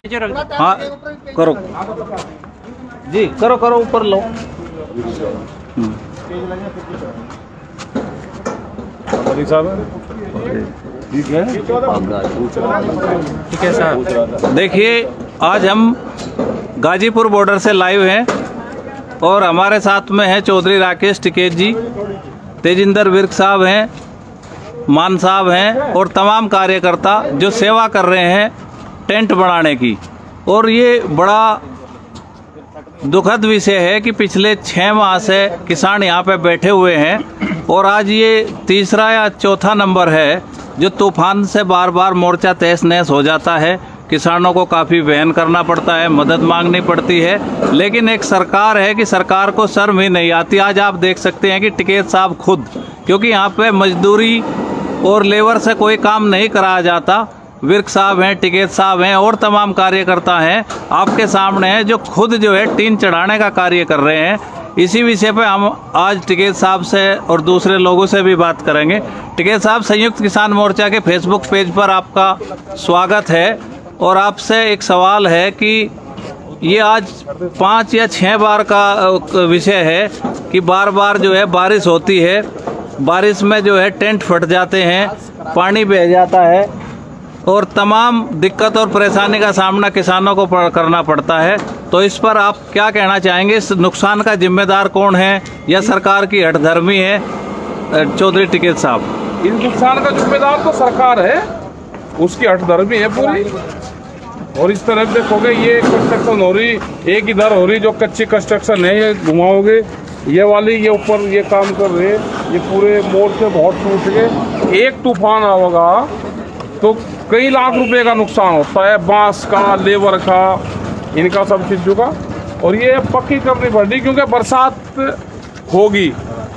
हाँ करो जी, करो करो ऊपर लो। ठीक है साहब। देखिए, आज हम गाजीपुर बॉर्डर से लाइव हैं और हमारे साथ में है चौधरी राकेश टिकैत जी, तेजिंदर विर्क साहब हैं, मान साहब हैं और तमाम कार्यकर्ता जो सेवा कर रहे हैं टेंट बनाने की। और ये बड़ा दुखद विषय है कि पिछले 6 माह से किसान यहाँ पे बैठे हुए हैं और आज ये तीसरा या चौथा नंबर है जो तूफान से बार बार मोर्चा तहस नहस हो जाता है। किसानों को काफ़ी वहन करना पड़ता है, मदद मांगनी पड़ती है, लेकिन एक सरकार है कि सरकार को शर्म ही नहीं आती। आज आप देख सकते हैं कि टिकैत साहब खुद, क्योंकि यहाँ पे मजदूरी और लेबर से कोई काम नहीं कराया जाता, विर्क साहब हैं, टिकैत साहब हैं और तमाम कार्यकर्ता हैं आपके सामने हैं जो खुद जो है टीन चढ़ाने का कार्य कर रहे हैं। इसी विषय पे हम आज टिकैत साहब से और दूसरे लोगों से भी बात करेंगे। टिकैत साहब, संयुक्त किसान मोर्चा के फेसबुक पेज पर आपका स्वागत है और आपसे एक सवाल है कि ये आज 5 या 6 बार का विषय है कि बार बार जो है बारिश होती है, बारिश में जो है टेंट फट जाते हैं, पानी बह जाता है और तमाम दिक्कत और परेशानी का सामना किसानों को करना पड़ता है। तो इस पर आप क्या कहना चाहेंगे? इस नुकसान का जिम्मेदार कौन है या सरकार की हठधर्मी है? चौधरी टिकैत साहब, इस नुकसान का जिम्मेदार तो सरकार है, उसकी हठधर्मी है पूरी। और इस तरफ देखोगे ये कंस्ट्रक्शन हो रही, एक इधर हो रही जो कच्ची कंस्ट्रक्शन है, ये घुमाओगे ये वाली, ये ऊपर ये काम कर रहे, ये पूरे मोर्चे बहुत टूट गए। एक तूफान आएगा तो कई लाख रुपए का नुकसान होता है, बांस का, लेबर का, इनका सब चीज़ों का। और ये पक्की करनी पड़ेगी क्योंकि बरसात होगी,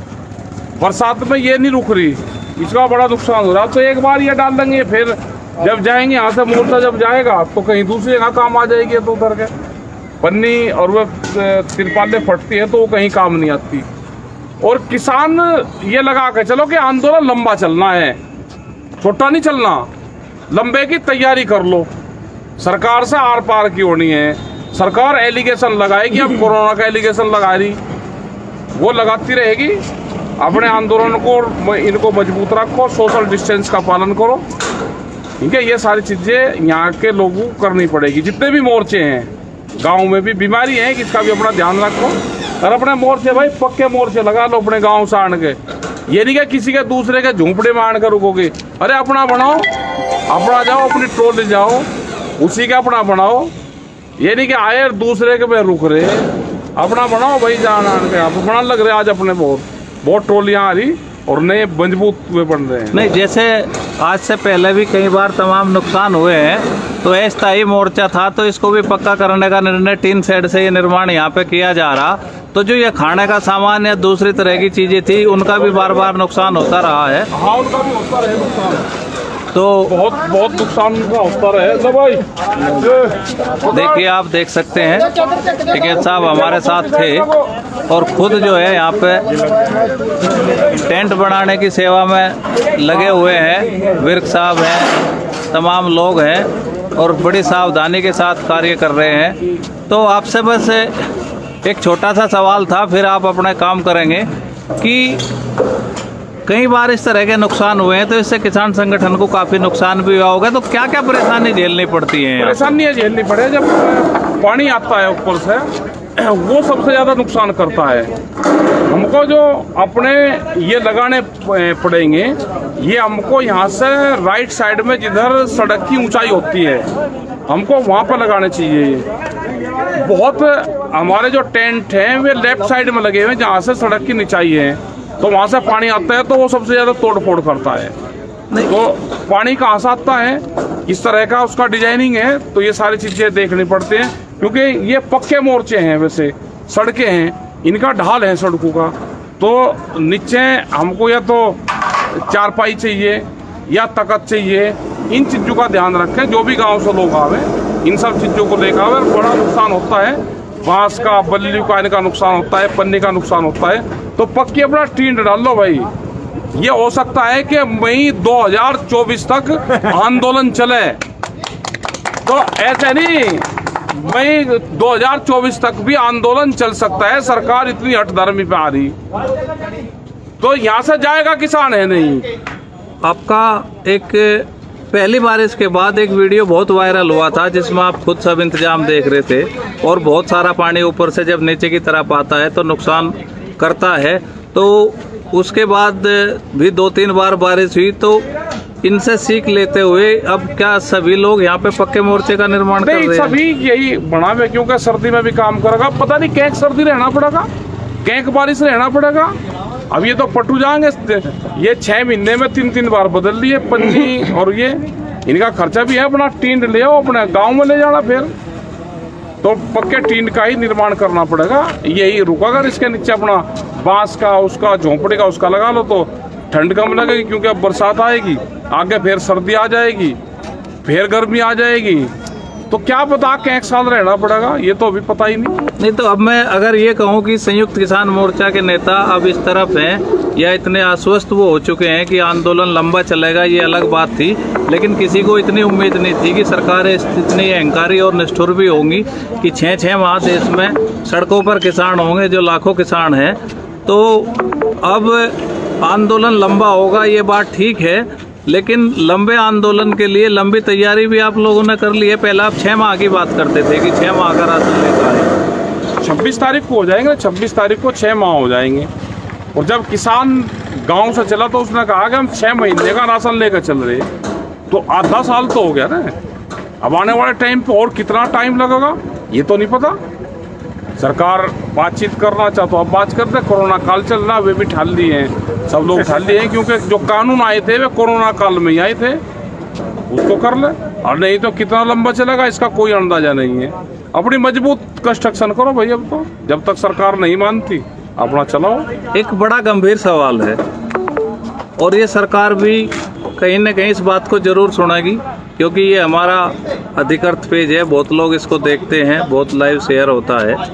बरसात में ये नहीं रुक रही, इसका बड़ा नुकसान हो रहा। तो एक बार ये डाल देंगे, फिर जब जाएंगे यहाँ से मोर्चा जब जाएगा तो कहीं दूसरी जगह काम आ जाएगी। तो उधर के पन्नी और वह तिरपालें फटती है तो वो कहीं काम नहीं आती। और किसान ये लगा के चलो कि आंदोलन लंबा चलना है, छोटा नहीं चलना, लंबे की तैयारी कर लो। सरकार से आर पार की होनी है। सरकार एलिगेशन लगाएगी, अब कोरोना का एलिगेशन लगा रही, वो लगाती रहेगी। अपने आंदोलन को इनको मजबूत रखो, सोशल डिस्टेंस का पालन करो, ठीक है। ये सारी चीज़ें यहाँ के लोगों को करनी पड़ेगी। जितने भी मोर्चे हैं, गांव में भी बीमारी है, इसका भी अपना ध्यान रखो। और अपने मोर्चे भाई पक्के मोर्चे लगा लो अपने गाँव से आन के, ये नहीं कि किसी के दूसरे के झोंपड़े में आन कर रुकोगे। अरे अपना बनाओ, अपना जाओ, अपनी टोल जाओ, उसी का अपना बनाओ। ये नहीं कि आए दूसरे के में रुक रहे, अपना बनाओ भाई। जान आन के आप बना लग रहे आज अपने बहुत टोलियाँ आ रही और नए मजबूत हुए बन रहे हैं। नहीं, जैसे आज से पहले भी कई बार तमाम नुकसान हुए हैं, तो अस्थायी मोर्चा था तो इसको भी पक्का करने का निर्णय, टीन शेड से ये निर्माण यहाँ पे किया जा रहा। तो जो ये खाने का सामान या दूसरी तरह की चीजें थी उनका भी बार बार नुकसान होता रहा है। हाँ, उनका भी होता रहे नुकसान, तो बहुत नुकसान का होता रहे। तो भाई देखिए, आप देख सकते हैं टिकैत साहब हमारे साथ थे और खुद जो है यहाँ पे टेंट बनाने की सेवा में लगे हुए हैं। विर्क साहब हैं, तमाम लोग हैं और बड़ी सावधानी के साथ कार्य कर रहे हैं। तो आपसे बस एक छोटा सा सवाल था, फिर आप अपने काम करेंगे कि कई बार इस तरह के नुकसान हुए हैं तो इससे किसान संगठन को काफी नुकसान भी हुआ होगा। तो क्या क्या परेशानी झेलनी पड़ती है? परेशानियाँ झेलनी पड़े, जब पानी आता है ऊपर से वो सबसे ज़्यादा नुकसान करता है। हमको जो अपने ये लगाने पड़ेंगे, ये हमको यहाँ से राइट साइड में जिधर सड़क की ऊंचाई होती है हमको वहाँ पर लगाने चाहिए। बहुत हमारे जो टेंट हैं वे लेफ्ट साइड में लगे हुए हैं जहाँ से सड़क की ऊंचाई है, तो वहाँ से पानी आता है तो वो सबसे ज़्यादा तोड़ फोड़ करता है। तो पानी कहाँ से आता है, इस तरह का उसका डिजाइनिंग है। तो ये सारी चीज़ें देखनी पड़ती हैं क्योंकि ये पक्के मोर्चे हैं, वैसे सड़कें हैं, इनका ढाल है सड़कों का। तो नीचे हमको या तो चारपाई चाहिए या तकत चाहिए, इन चीज़ों का ध्यान रखें। जो भी गाँव से लोग आवे इन सब चीज़ों को लेकर आवे। बड़ा नुकसान होता है, बांस का, बल्ली का इनका नुकसान होता है, पन्नी का नुकसान होता है। तो पक्की अपना टीन डाल लो भाई। ये हो सकता है कि मई 2024 तक आंदोलन चले। तो ऐसे नहीं, भाई 2024 तक भी आंदोलन चल सकता है। सरकार इतनी हठधर्मी पे आ रही, तो यहाँ से जाएगा किसान है नहीं। आपका एक पहली बारिश के बाद एक वीडियो बहुत वायरल हुआ था जिसमें आप खुद सब इंतजाम देख रहे थे, और बहुत सारा पानी ऊपर से जब नीचे की तरफ आता है तो नुकसान करता है। तो उसके बाद भी 2-3 बार बारिश हुई, तो इनसे सीख लेते हुए अब क्या सभी लोग यहाँ पे पक्के मोर्चे का निर्माण कर रहे हैं? सभी यही बना हुआ, क्योंकि सर्दी में भी काम करेगा। पता नहीं कैंक सर्दी रहना पड़ेगा, कैंक बारिश रहना पड़ेगा। अब ये तो पटू जाएंगे, ये 6 महीने में 3-3 बार बदल लिए पन्नी, और ये इनका खर्चा भी है। अपना टींड ले आओ, अपने गांव में ले जाना, फिर तो पक्के टींड का ही निर्माण करना पड़ेगा। यही रुका, अगर इसके नीचे अपना बांस का, उसका झोंपड़ी का उसका लगा लो तो ठंड कम लगेगी, क्योंकि अब बरसात आएगी, आगे फिर सर्दी आ जाएगी, फिर गर्मी आ जाएगी, तो क्या पता कि 1 साल रहना पड़ेगा, ये तो अभी पता ही नहीं। तो अब मैं अगर ये कहूँ कि संयुक्त किसान मोर्चा के नेता अब इस तरफ हैं या इतने आश्वस्त वो हो चुके हैं कि आंदोलन लंबा चलेगा, ये अलग बात थी, लेकिन किसी को इतनी उम्मीद नहीं थी कि सरकारें इतनी अहंकारी और निष्ठुर भी होंगी कि 6-6 माह देश में सड़कों पर किसान होंगे, जो लाखों किसान हैं। तो अब आंदोलन लंबा होगा, ये बात ठीक है, लेकिन लंबे आंदोलन के लिए लंबी तैयारी भी आप लोगों ने कर ली है। पहले आप 6 माह की बात करते थे कि 6 माह का राशन लेकर आए। 26 तारीख को हो जाएंगे, 26 तारीख को 6 माह हो जाएंगे। और जब किसान गांव से चला तो उसने कहा कि हम 6 महीने का राशन लेकर चल रहे, तो आधा साल तो हो गया ना। अब आने वाले टाइम पे और कितना टाइम लगेगा ये तो नहीं पता। सरकार बातचीत करना चाहता, अब बात करते। कोरोना काल चल रहा, वे भी ठाल लिए हैं, सब लोग ठाल लिए हैं, क्योंकि जो कानून आए थे वे कोरोना काल में ही आए थे, उसको कर ले। और नहीं तो कितना लंबा चलेगा इसका कोई अंदाजा नहीं है। अपनी मजबूत कंस्ट्रक्शन करो भाई, अब तो जब तक सरकार नहीं मानती अपना चलाओ। एक बड़ा गंभीर सवाल है, और ये सरकार भी कहीं न कहीं इस बात को जरूर सुनेगी, क्योंकि ये हमारा अधिकृत पेज है, बहुत लोग इसको देखते हैं, बहुत लाइव शेयर होता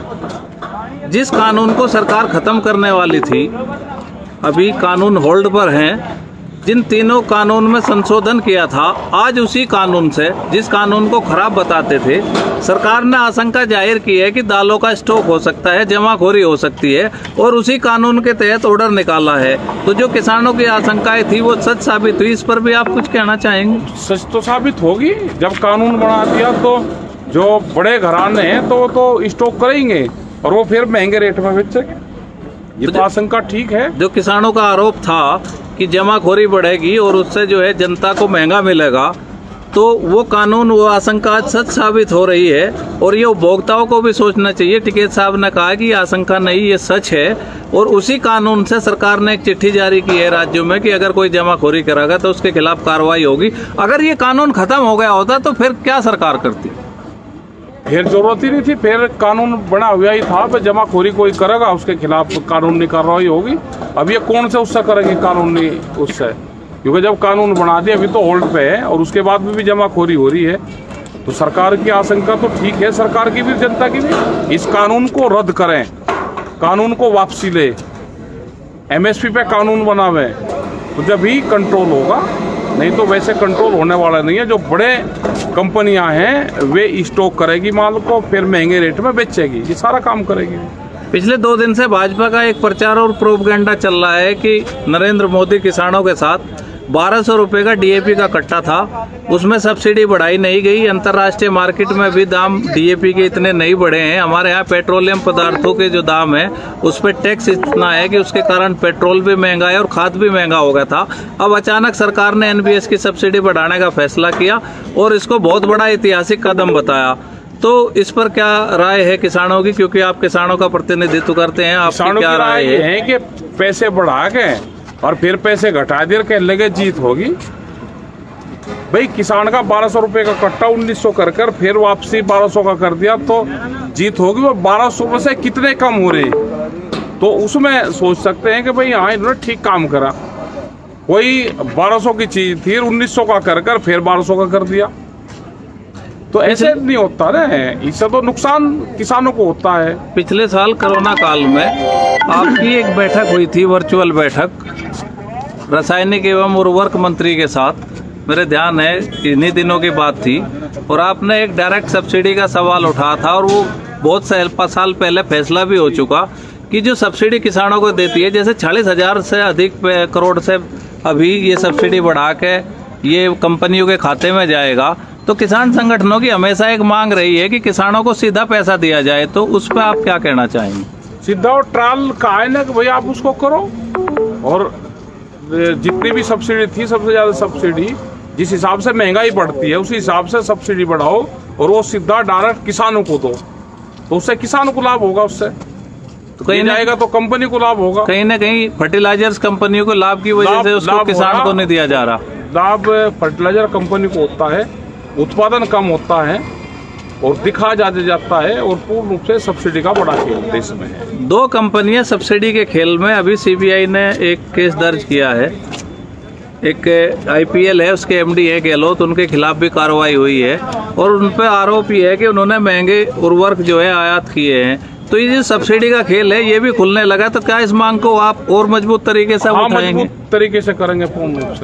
है। जिस कानून को सरकार खत्म करने वाली थी, अभी कानून होल्ड पर हैं। जिन तीनों कानून में संशोधन किया था, आज उसी कानून से, जिस कानून को खराब बताते थे, सरकार ने आशंका जाहिर की है कि दालों का स्टॉक हो सकता है, जमाखोरी हो सकती है, और उसी कानून के तहत ऑर्डर निकाला है। तो जो किसानों की आशंकाएं थी वो सच साबित हुई। इस पर भी आप कुछ कहना चाहेंगे? सच तो साबित होगी। जब कानून बना दिया तो जो बड़े घराने हैं तो स्टॉक करेंगे, और वो फिर महंगे रेट में बेचेंगे। ये तो आशंका ठीक है। जो किसानों का आरोप था कि जमाखोरी बढ़ेगी और उससे जो है जनता को महंगा मिलेगा, तो वो कानून, वो आशंका आज सच साबित हो रही है। और ये उपभोक्ताओं को भी सोचना चाहिए। टिकैत साहब ने कहा कि ये आशंका नहीं, ये सच है। और उसी कानून से सरकार ने एक चिट्ठी जारी की है राज्यों में कि अगर कोई जमाखोरी करेगा तो उसके खिलाफ कार्रवाई होगी। अगर ये कानून खत्म हो गया होता तो फिर क्या सरकार करती? फिर जरूरत ही नहीं थी, फिर कानून बना हुआ ही था। फिर जमाखोरी कोई करेगा उसके खिलाफ कानूनी कार्रवाई होगी। अब ये कौन से उससे करेंगे कानूनी उससे, क्योंकि जब कानून बना दिया, अभी तो होल्ड पे है, और उसके बाद भी जमाखोरी हो रही है। तो सरकार की आशंका तो ठीक है, सरकार की भी, जनता की भी। इस कानून को रद्द करें, कानून को वापसी ले, MSP पे कानून बनावे, तो जब ही कंट्रोल होगा। नहीं तो वैसे कंट्रोल होने वाला नहीं है। जो बड़े कंपनियां हैं वे स्टॉक करेगी माल को, फिर महंगे रेट में बेचेगी, ये सारा काम करेगी। पिछले 2 दिन से भाजपा का एक प्रचार और प्रोपगेंडा चल रहा है कि नरेंद्र मोदी किसानों के साथ 1200 रुपये का DAP का कट्टा था, उसमें सब्सिडी बढ़ाई नहीं गई। अंतर्राष्ट्रीय मार्केट में भी दाम DAP के इतने नहीं बढ़े हैं। हमारे यहाँ पेट्रोलियम पदार्थों के जो दाम है उस पर टैक्स इतना है कि उसके कारण पेट्रोल भी महंगा है और खाद भी महंगा हो गया था। अब अचानक सरकार ने NBS की सब्सिडी बढ़ाने का फैसला किया और इसको बहुत बड़ा ऐतिहासिक कदम बताया। तो इस पर क्या राय है किसानों की, क्योंकि आप किसानों का प्रतिनिधित्व करते हैं, आपकी क्या राय है? कि पैसे बढ़ा के और फिर पैसे घटा दिए के लगे जीत होगी। भाई किसान का 1200 रुपये का कट्टा 1900 कर फिर वापसी 1200 का कर दिया तो जीत होगी। वो 1200 में से कितने कम हो रहे, तो उसमें सोच सकते हैं कि भाई हाँ इन्होंने ठीक काम करा। कोई 1200 की चीज थी 1900 का कर फिर 1200 का कर दिया, तो ऐसे नहीं होता ना। इससे तो नुकसान किसानों को होता है। पिछले साल कोरोना काल में आपकी एक बैठक हुई थी, वर्चुअल बैठक, रासायनिक एवं उर्वरक मंत्री के साथ, मेरे ध्यान है इन्हीं दिनों की बात थी, और आपने एक डायरेक्ट सब्सिडी का सवाल उठाया था, और वो बहुत साल पहले फैसला भी हो चुका कि जो सब्सिडी किसानों को देती है, जैसे 40,000 से अधिक करोड़ से अभी ये सब्सिडी बढ़ा के ये कंपनियों के खाते में जाएगा, तो किसान संगठनों की हमेशा एक मांग रही है कि किसानों को सीधा पैसा दिया जाए, तो उस पर आप क्या कहना चाहेंगे? सीधा और ट्रायल का है ना कि भाई आप उसको करो, और जितनी भी सब्सिडी थी सबसे ज्यादा सब्सिडी जिस हिसाब से महंगाई बढ़ती है उसी हिसाब से सब्सिडी बढ़ाओ, और वो सीधा डायरेक्ट किसानों को दो, तो उससे किसानों को लाभ होगा, उससे तो कहीं जाएगा तो कंपनी को लाभ होगा। कहीं ना कहीं फर्टिलाइजर्स कंपनियों को लाभ की वजह से उसको किसान को नहीं दिया जा रहा। लाभ फर्टिलाइजर कंपनी को होता है, उत्पादन कम होता है और दिखा ज्यादा जाता है, और पूर्ण रूप से सब्सिडी का बड़ा खेल देश में है। 2 कंपनियां सब्सिडी के खेल में, अभी सीबीआई ने एक केस दर्ज किया है, एक आईपीएल है, उसके एमडी है गहलोत, उनके खिलाफ भी कार्रवाई हुई है, और उन पर आरोप ये है कि उन्होंने महंगे उर्वरक जो है आयात किए हैं। तो ये जो सब्सिडी का खेल है ये भी खुलने लगा, तो क्या इस मांग को आप और मजबूत तरीके से उठाएंगे? मजबूत तरीके से करेंगे पूर्ण रूप से।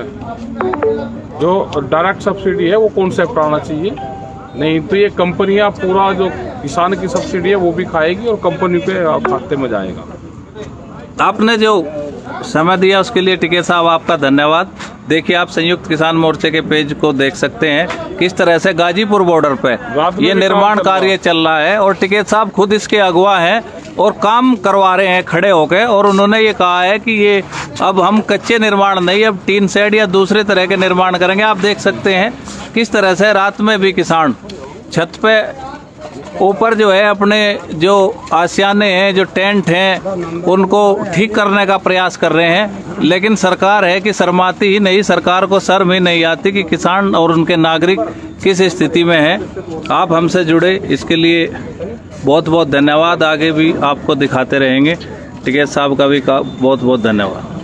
जो डायरेक्ट सब्सिडी है वो कॉन्सेप्ट आना चाहिए, नहीं तो ये कंपनियां पूरा जो किसान की सब्सिडी है वो भी खाएगी और कंपनी के खाते में जाएगा। आपने जो समय दिया उसके लिए टिकैत साहब आपका धन्यवाद। देखिए, आप संयुक्त किसान मोर्चे के पेज को देख सकते हैं किस तरह से गाजीपुर बॉर्डर पे ये निर्माण कार्य चल रहा है, और टिकैत साहब खुद इसके अगुवा हैं और काम करवा रहे हैं खड़े होकर, और उन्होंने ये कहा है कि ये अब हम कच्चे निर्माण नहीं, अब टीन शेड या दूसरे तरह के निर्माण करेंगे। आप देख सकते हैं किस तरह से रात में भी किसान छत पे ऊपर जो है अपने जो आशियाने हैं, जो टेंट हैं, उनको ठीक करने का प्रयास कर रहे हैं, लेकिन सरकार है कि शर्माती ही नहीं, सरकार को शर्म ही नहीं आती कि किसान और उनके नागरिक किस स्थिति में हैं। आप हमसे जुड़े इसके लिए बहुत बहुत धन्यवाद। आगे भी आपको दिखाते रहेंगे। टिकैत साहब का भी बहुत बहुत धन्यवाद।